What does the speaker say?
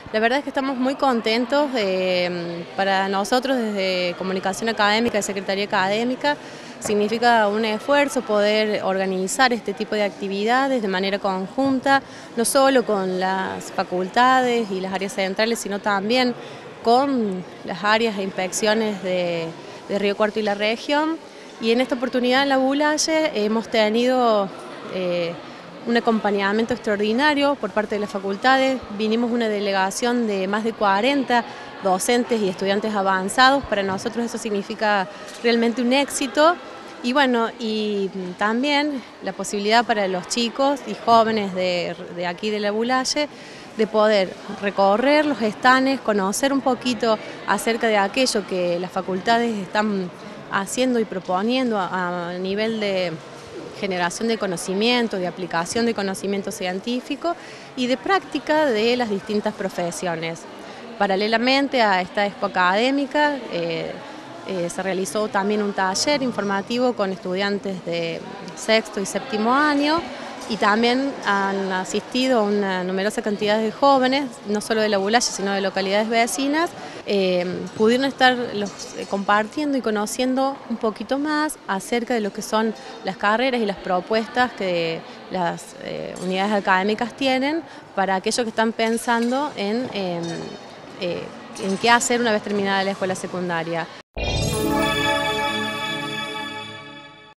La verdad es que estamos muy contentos. Para nosotros desde Comunicación Académica y Secretaría Académica significa un esfuerzo poder organizar este tipo de actividades de manera conjunta, no solo con las facultades y las áreas centrales, sino también con las áreas de inspecciones de Río Cuarto y la región. Y en esta oportunidad en la ULAYE hemos tenido un acompañamiento extraordinario por parte de las facultades. Vinimos una delegación de más de 40 docentes y estudiantes avanzados. Para nosotros eso significa realmente un éxito. Y bueno, y también la posibilidad para los chicos y jóvenes de aquí de la ULAYE de poder recorrer los estanes, conocer un poquito acerca de aquello que las facultades están haciendo y proponiendo a nivel de generación de conocimiento, de aplicación de conocimiento científico y de práctica de las distintas profesiones. Paralelamente a esta expo académica, se realizó también un taller informativo con estudiantes de sexto y séptimo año y también han asistido una numerosa cantidad de jóvenes, no solo de la ULAYE, sino de localidades vecinas. Pudieron estar compartiendo y conociendo un poquito más acerca de lo que son las carreras y las propuestas que las unidades académicas tienen para aquellos que están pensando en qué hacer una vez terminada la escuela secundaria.